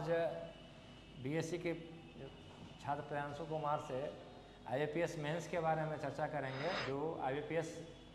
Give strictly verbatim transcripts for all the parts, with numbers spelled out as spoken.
आज बीएससी के छात्र प्रियांशु कुमार से आईबीपीएस मेंस के बारे में चर्चा करेंगे, जो आईबीपीएस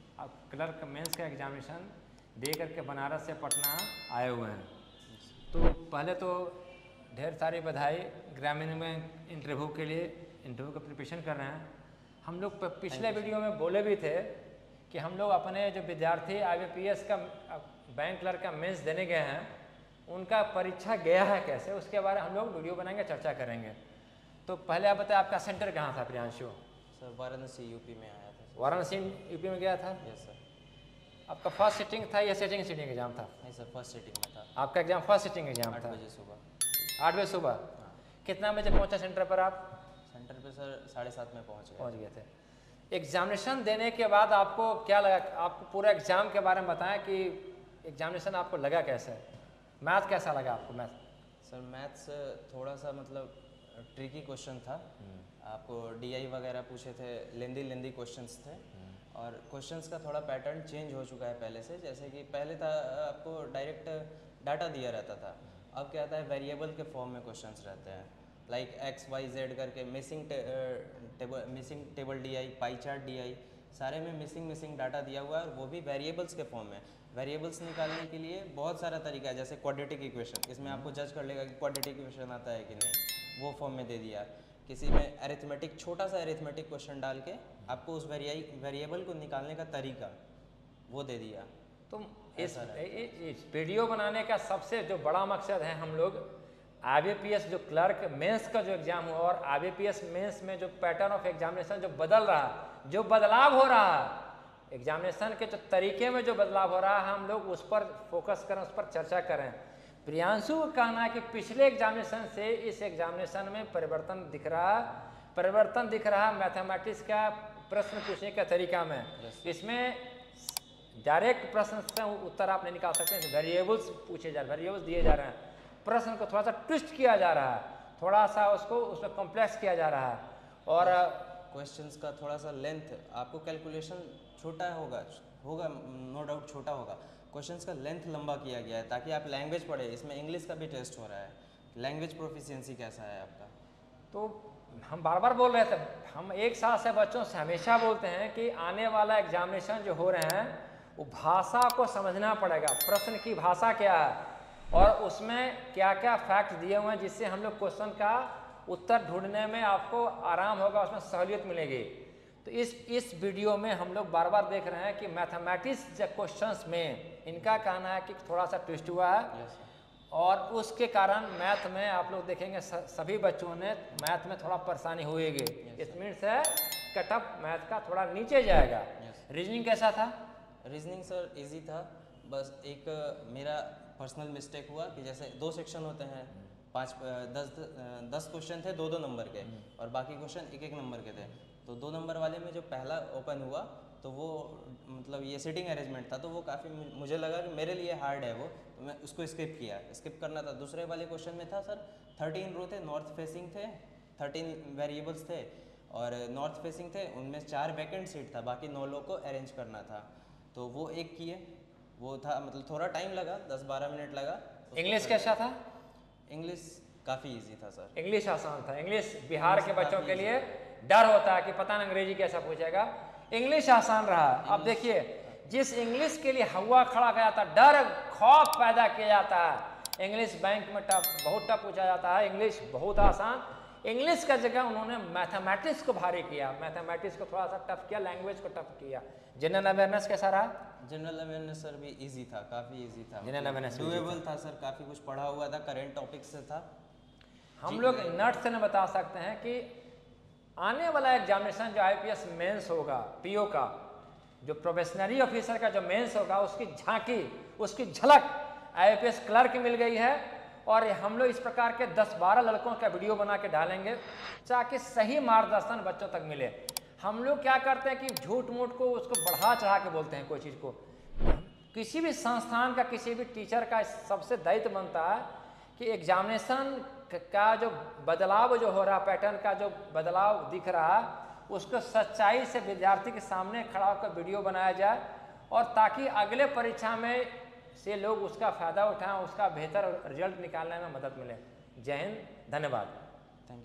क्लर्क मेंस का एग्जामिनेशन दे करके बनारस से पटना आए हुए हैं। तो पहले तो ढेर सारी बधाई, ग्रामीण में इंटरव्यू के लिए इंटरव्यू का प्रिपरेशन कर रहे हैं। हम लोग पिछले वीडियो में बोले भी थे कि हम लोग अपने जो विद्यार्थी आईबीपीएस का बैंक क्लर्क का मेंस देने गए हैं, उनका परीक्षा गया है कैसे, उसके बारे में हम लोग वीडियो बनाएंगे, चर्चा करेंगे। तो पहले आप बताएं, आपका सेंटर कहाँ था प्रियांशु? सर वाराणसी यूपी में आया था। वाराणसी यूपी में गया था? Yes sir. आपका फर्स्ट सिटिंग था या सेटिंग सिटिंग एग्जाम था? नहीं सर, फर्स्ट सिटिंग में था। आपका एग्जाम फर्स्ट सिटिंग एग्जाम था? आठ बजे सुबह। आठ बजे सुबह? हाँ। कितना बजे पहुंचा सेंटर पर आप? सेंटर पे सर साढ़े सात में पहुंच गए पहुंच गए थे। एग्जामिनेशन देने के बाद आपको क्या लगा? आपको पूरा एग्जाम के बारे में बताएं कि एग्जामिनेशन आपको लगा कैसे? मैथ कैसा लगा आपको? मैथ सर मैथ्स थोड़ा सा मतलब ट्रिकी क्वेश्चन था। आपको डीआई वगैरह पूछे थे, लेंदी लेंदी क्वेश्चंस थे, और क्वेश्चंस का थोड़ा पैटर्न चेंज हो चुका है पहले से। जैसे कि पहले था आपको डायरेक्ट डाटा दिया रहता था, अब क्या आता है वेरिएबल के फॉर्म में क्वेश्चंस रहते हैं, लाइक एक्स वाई जेड करके missing table missing table DI, pie chart DI, सारे में मिसिंग मिसिंग डाटा दिया हुआ है, और वो भी वेरिएबल्स के फॉर्म में। वेरिएबल्स निकालने के लिए बहुत सारा तरीका है, जैसे क्वाड्रेटिक इक्वेशन, इसमें आपको जज कर लेगा कि क्वाड्रेटिक इक्वेशन आता है कि नहीं, वो फॉर्म में दे दिया। किसी में अरिथमेटिक, छोटा सा अरिथमेटिक क्वेश्चन डाल के आपको उस वेरिएबल को निकालने का तरीका वो दे दिया। तो इस, इस वीडियो बनाने का सबसे जो बड़ा मकसद है, हम लोग आईबीपीएस जो क्लर्क मेंस का जो एग्जाम हुआ और आईबीपीएस मेंस में जो पैटर्न ऑफ एग्जामिनेशन जो बदल रहा, जो बदलाव हो रहा है एग्जामिनेशन के जो तरीके में जो बदलाव हो रहा है, हम लोग उस पर फोकस करें, उस पर चर्चा करें। प्रियांशु का कहना है कि पिछले एग्जामिनेशन से इस एग्जामिनेशन में परिवर्तन दिख रहा है, परिवर्तन दिख रहा है मैथमेटिक्स का प्रश्न पूछने का तरीका में। इसमें डायरेक्ट प्रश्न से उत्तर आप नहीं निकाल सकते हैं, वेरिएबल्स पूछे जा रहे, वेरिएबल्स दिए जा रहे हैं, प्रश्न को थोड़ा सा ट्विस्ट किया जा रहा है, थोड़ा सा उसको उसमें कॉम्प्लेक्स किया जा रहा है, और क्वेश्चंस का थोड़ा सा लेंथ, आपको कैलकुलेशन छोटा होगा होगा नो डाउट छोटा होगा, क्वेश्चंस का लेंथ लंबा किया गया है ताकि आप लैंग्वेज पढ़े। इसमें इंग्लिश का भी टेस्ट हो रहा है, लैंग्वेज प्रोफिशिएंसी कैसा है आपका? तो हम बार बार बोल रहे थे, हम एक साल से बच्चों से हमेशा बोलते हैं कि आने वाला एग्जामिनेशन जो हो रहे हैं वो भाषा को समझना पड़ेगा, प्रश्न की भाषा क्या है और उसमें क्या क्या फैक्ट दिए हुए हैं, जिससे हम लोग क्वेश्चन का उत्तर ढूंढने में आपको आराम होगा, उसमें सहूलियत मिलेगी। तो इस इस वीडियो में हम लोग बार बार देख रहे हैं कि मैथमेटिक्स जो क्वेश्चंस में इनका कहना है कि थोड़ा सा ट्विस्ट हुआ है, yes, और उसके कारण मैथ में आप लोग देखेंगे सभी बच्चों ने मैथ में थोड़ा परेशानी होएगी। इस मीन्स है कटअप मैथ का थोड़ा नीचे जाएगा। yes. रीजनिंग कैसा था? रीजनिंग सर इजी था, बस एक मेरा पर्सनल मिस्टेक हुआ कि जैसे दो सेक्शन होते हैं, पाँच दस दस क्वेश्चन थे दो दो नंबर के, और बाकी क्वेश्चन एक एक नंबर के थे। तो दो नंबर वाले में जो पहला ओपन हुआ तो वो मतलब ये सीटिंग अरेंजमेंट था, तो वो काफ़ी मुझे लगा कि मेरे लिए हार्ड है वो, तो मैं उसको स्किप किया, स्किप करना था। दूसरे वाले क्वेश्चन में था सर थर्टीन रो थे, नॉर्थ फेसिंग थे, थर्टीन वेरिएबल्स थे और नॉर्थ फेसिंग थे, उनमें चार वैकेंट सीट था, बाकी नौ लोग को अरेंज करना था, तो वो एक किए, वो था मतलब थोड़ा टाइम लगा, दस बारह मिनट लगा। इंग्लिश कैसा था? इंग्लिश काफ़ी इजी था सर। इंग्लिश आसान था। इंग्लिश बिहार के बच्चों के लिए डर होता है कि पता नहीं अंग्रेजी कैसा पूछेगा, इंग्लिश आसान रहा। अब देखिए, जिस इंग्लिश के लिए हवा खड़ा किया जाता है, डर खौफ पैदा किया जाता है, इंग्लिश बैंक में टफ, बहुत टफ पूछा जाता है, इंग्लिश बहुत आसान, इंग्लिश का जगह उन्होंने मैथमेटिक्स को भारी किया, मैथमेटिक्स को थोड़ा सा टफ किया, लैंग्वेज को टफ किया। जनरल अवेयरनेस कैसा रहा? जनरल अवेयरनेस सर भी इजी था, काफ़ी इजी था, जनरल अवेयरनेस डूएबल था सर, काफ़ी कुछ पढ़ा हुआ था, करेंट टॉपिक से था। हम लोग नट से न बता सकते हैं कि आने वाला एग्जामिनेशन जो आईपीएस मेंस होगा, पीओ का जो प्रोबेशनरी ऑफिसर का जो मेंस होगा, उसकी झांकी, उसकी झलक आईपीएस क्लर्क मिल गई है, और हम लोग इस प्रकार के दस बारह लड़कों का वीडियो बना के डालेंगे ताकि सही मार्गदर्शन बच्चों तक मिले। हम लोग क्या करते हैं कि झूठ मूठ को उसको बढ़ा चढ़ा के बोलते हैं कोई चीज़ को। किसी भी संस्थान का, किसी भी टीचर का सबसे दायित्व बनता है कि एग्जामिनेशन का जो बदलाव जो हो रहा, पैटर्न का जो बदलाव दिख रहा, उसको सच्चाई से विद्यार्थी के सामने खड़ा होकर वीडियो बनाया जाए, और ताकि अगले परीक्षा में से लोग उसका फ़ायदा उठाएं, उसका बेहतर रिजल्ट निकालने में मदद मिले। जय हिंद, धन्यवाद।